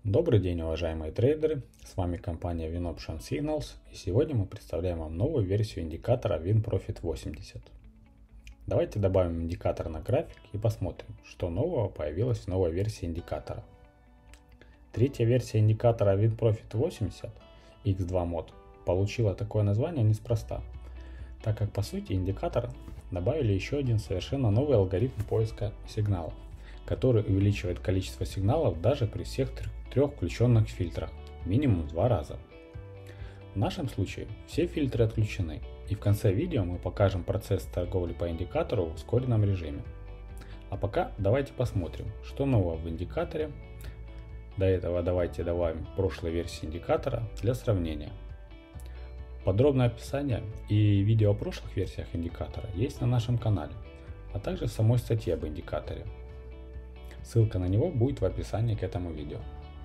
Добрый день, уважаемые трейдеры, с вами компания WinOption Signals, и сегодня мы представляем вам новую версию индикатора WinProfit 80. Давайте добавим индикатор на график и посмотрим, что нового появилось в новой версии индикатора. Третья версия индикатора WinProfit 80 X2 Mod получила такое название неспроста, так как по сути индикатор добавили еще один совершенно новый алгоритм поиска сигналов, который увеличивает количество сигналов даже при всех трех включенных фильтрах, минимум в 2 раза. В нашем случае все фильтры отключены, и в конце видео мы покажем процесс торговли по индикатору в ускоренном режиме. А пока давайте посмотрим, что нового в индикаторе. До этого давайте добавим прошлой версии индикатора для сравнения. Подробное описание и видео о прошлых версиях индикатора есть на нашем канале, а также в самой статье об индикаторе. Ссылка на него будет в описании к этому видео.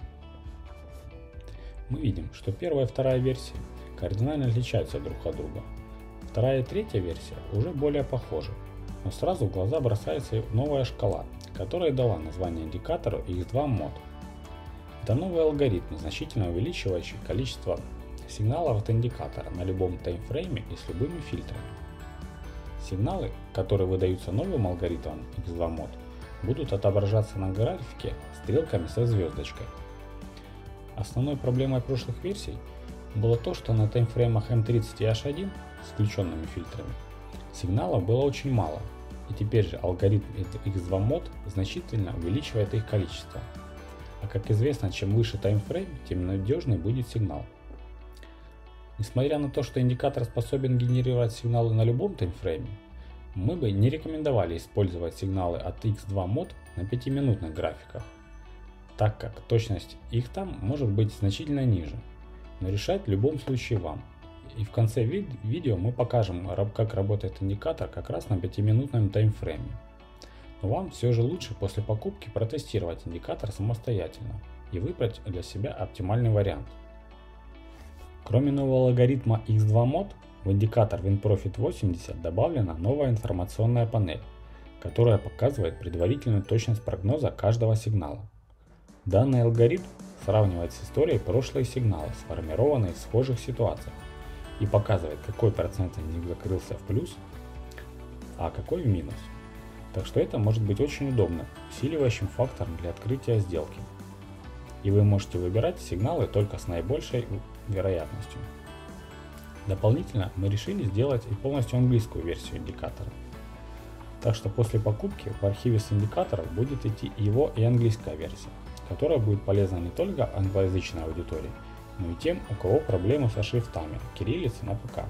Мы видим, что первая и вторая версии кардинально отличаются друг от друга. Вторая и третья версия уже более похожи, но сразу в глаза бросается новая шкала, которая дала название индикатору X2 Mod. Это новый алгоритм, значительно увеличивающий количество сигналов от индикатора на любом таймфрейме и с любыми фильтрами. Сигналы, которые выдаются новым алгоритмом X2 Mod, будут отображаться на графике стрелками со звездочкой. Основной проблемой прошлых версий было то, что на таймфреймах M30 и H1 с включенными фильтрами сигналов было очень мало, и теперь же алгоритм X2 Mod значительно увеличивает их количество. А как известно, чем выше таймфрейм, тем надежнее будет сигнал. Несмотря на то, что индикатор способен генерировать сигналы на любом таймфрейме, мы бы не рекомендовали использовать сигналы от X2 Mod на 5-минутных графиках, так как точность их там может быть значительно ниже, но решать в любом случае вам. И в конце видео мы покажем, как работает индикатор как раз на 5-минутном таймфрейме. Но вам все же лучше после покупки протестировать индикатор самостоятельно и выбрать для себя оптимальный вариант. Кроме нового алгоритма X2 Mod, в индикатор WinProfit 80 добавлена новая информационная панель, которая показывает предварительную точность прогноза каждого сигнала. Данный алгоритм сравнивает с историей прошлые сигналы, сформированные в схожих ситуациях, и показывает, какой процент из них закрылся в плюс, а какой в минус. Так что это может быть очень удобно, усиливающим фактором для открытия сделки. И вы можете выбирать сигналы только с наибольшей вероятностью. Дополнительно мы решили сделать и полностью английскую версию индикатора. Так что после покупки в архиве с индикаторов будет идти его и английская версия, которая будет полезна не только англоязычной аудитории, но и тем, у кого проблемы со шрифтами кириллицы на ПК.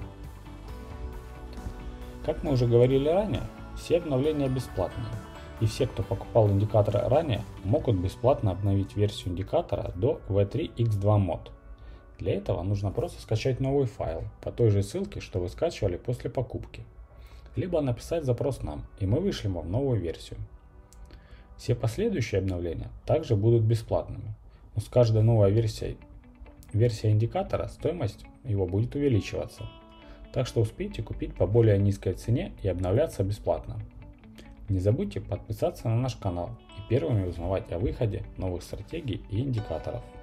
Как мы уже говорили ранее, все обновления бесплатные, и все, кто покупал индикатор ранее, могут бесплатно обновить версию индикатора до V3 X2 Mod. Для этого нужно просто скачать новый файл по той же ссылке, что вы скачивали после покупки, либо написать запрос нам, и мы вышлем вам новую версию. Все последующие обновления также будут бесплатными, но с каждой новой версией индикатора стоимость его будет увеличиваться, так что успейте купить по более низкой цене и обновляться бесплатно. Не забудьте подписаться на наш канал и первыми узнавать о выходе новых стратегий и индикаторов.